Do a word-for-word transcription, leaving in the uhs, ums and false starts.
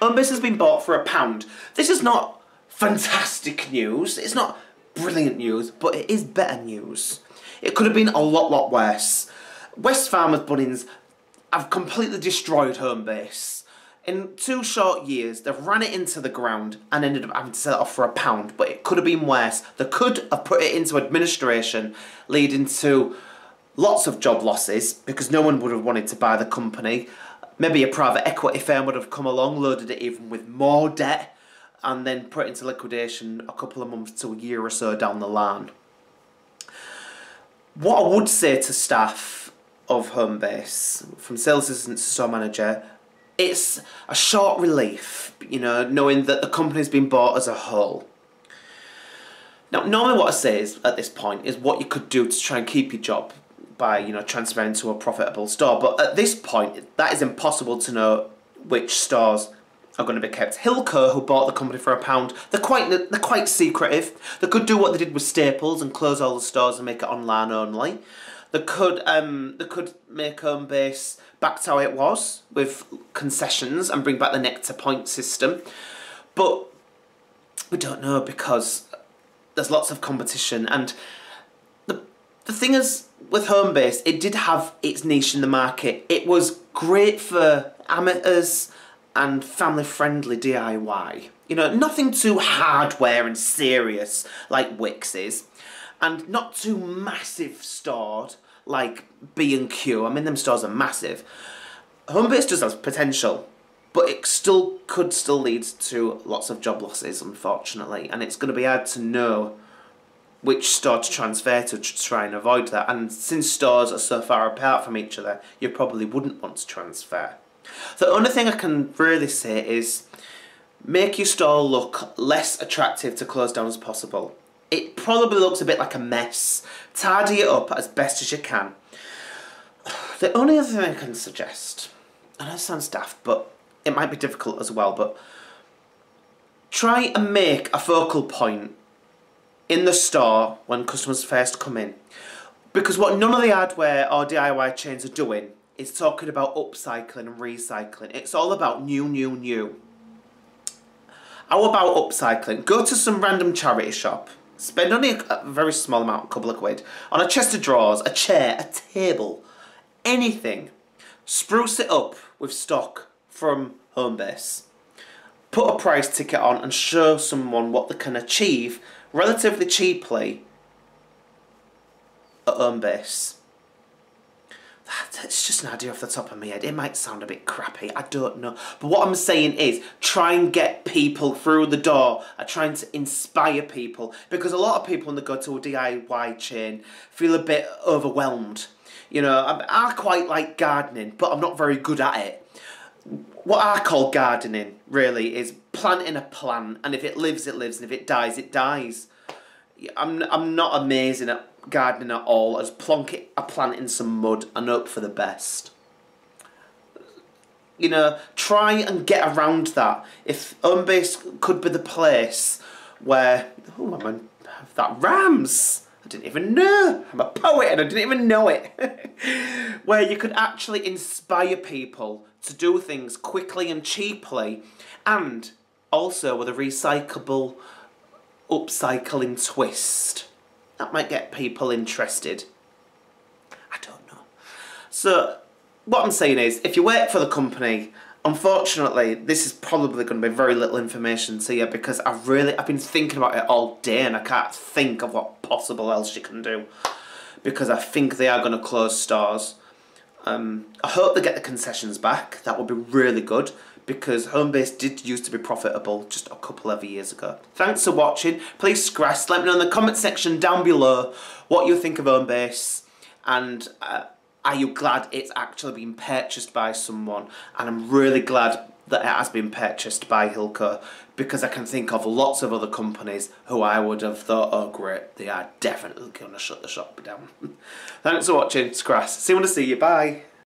Homebase has been bought for a pound. This is not fantastic news. It's not brilliant news, but it is better news. It could have been a lot, lot worse. Wesfarmers Bunnings have completely destroyed Homebase. In two short years, they've ran it into the ground and ended up having to sell it off for a pound, but it could have been worse. They could have put it into administration, leading to lots of job losses because no one would have wanted to buy the company. Maybe a private equity firm would have come along, loaded it even with more debt, and then put it into liquidation a couple of months to a year or so down the line. What I would say to staff of Homebase, from sales assistant to store manager, it's a short relief, you know, knowing that the company's been bought as a whole. Now, normally what I say is, at this point, is what you could do to try and keep your job by, you know, transferring to a profitable store. But at this point, that is impossible to know which stores are going to be kept. Hilco, who bought the company for a pound, they're quite they're quite secretive. They could do what they did with Staples and close all the stores and make it online only. They could um they could make Homebase back to how it was with concessions and bring back the nectar point system, but we don't know because there's lots of competition. And the the thing is, with Homebase, it did have its niche in the market. It was great for amateurs and family-friendly D I Y. You know, nothing too hardware and serious like Wicks is, and not too massive stored like B and Q. I mean, them stores are massive. Homebase does have potential, but it still could still lead to lots of job losses, unfortunately, and it's going to be hard to know which store to transfer to to try and avoid that. And since stores are so far apart from each other, you probably wouldn't want to transfer. The only thing I can really say is make your store look less attractive to close down as possible. It probably looks a bit like a mess. Tidy it up as best as you can. The only other thing I can suggest, I know it sounds daft, but it might be difficult as well, but try and make a focal point in the store when customers first come in. Because what none of the hardware or D I Y chains are doing is talking about upcycling and recycling. It's all about new, new, new. How about upcycling? Go to some random charity shop. Spend only a, a very small amount, a couple of quid, on a chest of drawers, a chair, a table, anything. Spruce it up with stock from Homebase. Put a price ticket on and show someone what they can achieve relatively cheaply at Homebase. That's just an idea off the top of my head. It might sound a bit crappy, I don't know. But what I'm saying is, try and get people through the door. I'm trying to inspire people. Because a lot of people, when they go to a D I Y chain, feel a bit overwhelmed. You know, I, I quite like gardening, but I'm not very good at it. What I call gardening, really, is planting a plant. And if it lives, it lives. And if it dies, it dies. I'm, I'm not amazing at gardening at all. I just plonk it, a plant in some mud and hope for the best. You know, try and get around that. If Homebase could be the place where, oh my man, that rhymes. I didn't even know. I'm a poet and I didn't even know it. Where you could actually inspire people to do things quickly and cheaply, and also with a recyclable, upcycling twist. That might get people interested. I don't know. So, what I'm saying is, if you work for the company, unfortunately, this is probably going to be very little information to you because I've really, I've been thinking about it all day and I can't think of what possible else you can do because I think they are going to close stores. Um, I hope they get the concessions back. That would be really good, because Homebase did used to be profitable just a couple of years ago. Thanks for watching. Please scratch. Let me know in the comment section down below what you think of Homebase, and uh, are you glad it's actually been purchased by someone? And I'm really glad that it has been purchased by Hilco, because I can think of lots of other companies who I would have thought, oh great, they are definitely going to shut the shop down. Thanks for watching. Scratch. See you when I see you. Bye.